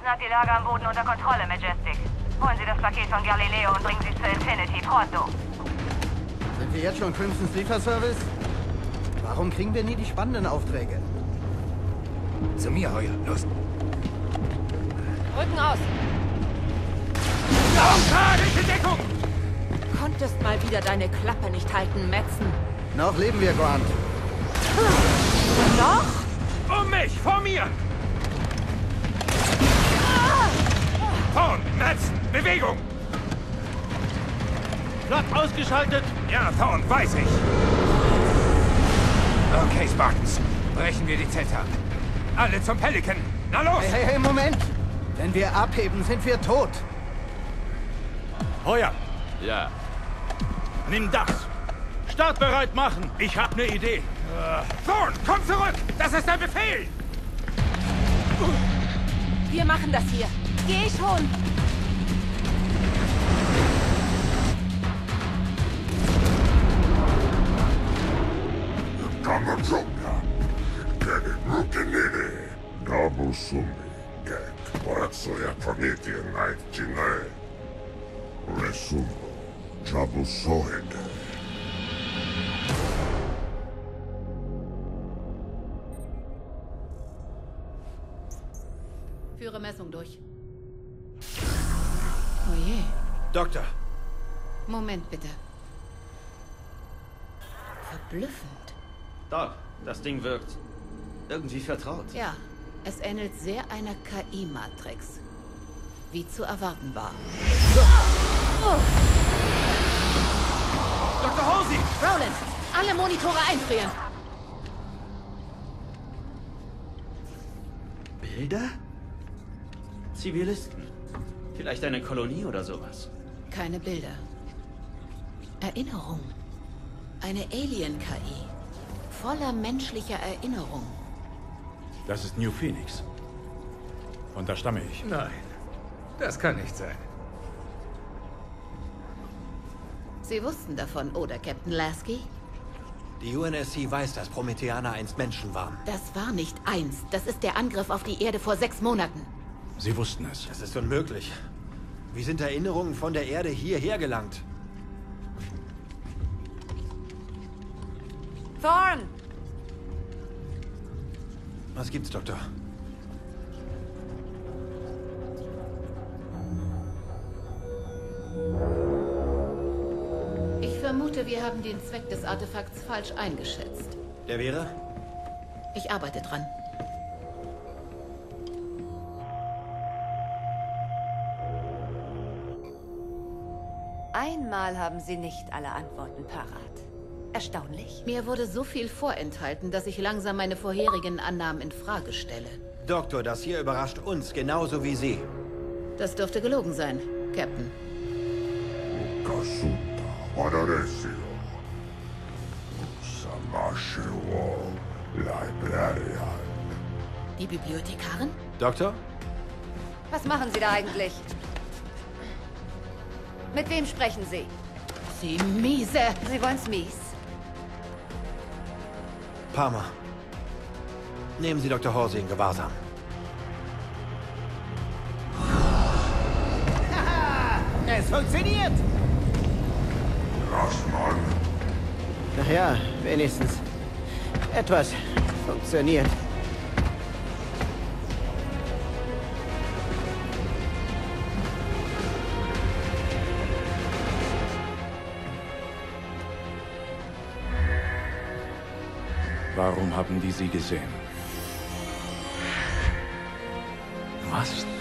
hat die Lage am Boden unter Kontrolle, Majestic. Holen Sie das Paket von Galileo und bringen Sie es zu Infinity, pronto. Sind wir jetzt schon Crimsons Lieferservice? Warum kriegen wir nie die spannenden Aufträge? Zu mir, Heuer. Los. Rücken aus! Durch die Deckung! Konntest mal wieder deine Klappe nicht halten, Metzen. Noch leben wir, Grant. Noch? Um mich! Vor mir! Thorn! Metz! Bewegung! Flak ausgeschaltet! Ja, Thorn, weiß ich. Okay, Spartans. Brechen wir die Zeta. Alle zum Pelican. Na los! Hey, hey, hey, Moment! Wenn wir abheben, sind wir tot. Heuer, Ja. nimm das. Startbereit machen. Ich hab ne Idee. Thorn, komm zurück! Das ist ein Befehl! Wir machen das hier. Geh schon! Kamazoka, Kede Rukenede, Dabu Sumi, Get, Waratsoya Planeti Night Chinae, Resumo, Jabu Sohede. Führe Messung durch. Oh je. Doktor, Moment bitte. Verblüffend. Doc, das Ding wirkt irgendwie vertraut. Ja, es ähnelt sehr einer KI-Matrix. Wie zu erwarten war. Dr. Halsey! Roland, alle Monitore einfrieren. Bilder? Zivilisten. Vielleicht eine Kolonie oder sowas. Keine Bilder. Erinnerung. Eine Alien-KI. Voller menschlicher Erinnerung. das ist New Phoenix. Und da stamme ich. Nein, das kann nicht sein. Sie wussten davon, oder, Captain Lasky? Die UNSC weiß, dass Prometheaner einst Menschen waren. Das war nicht einst. Das ist der Angriff auf die Erde vor 6 Monaten. Sie wussten es. Das ist unmöglich. Wie sind Erinnerungen von der Erde hierher gelangt? Thorn! Was gibt's, Doktor? Ich vermute, wir haben den Zweck des Artefakts falsch eingeschätzt. Der wäre? Ich arbeite dran. Einmal haben Sie nicht alle Antworten parat. Erstaunlich. Mir wurde so viel vorenthalten, dass ich langsam meine vorherigen Annahmen in Frage stelle. Doktor, das hier überrascht uns genauso wie Sie. Das dürfte gelogen sein, Captain. Kasuta, Wadaresio. Samashiwo, Librarian. Die Bibliothekarin? Doktor? Was machen Sie da eigentlich? Mit wem sprechen Sie? Sie miese! Sie wollen's mies. Palmer. Nehmen Sie Dr. Halsey in Gewahrsam. Es funktioniert! Lassmann, Ach ja, wenigstens. Etwas funktioniert. Warum haben die sie gesehen? Was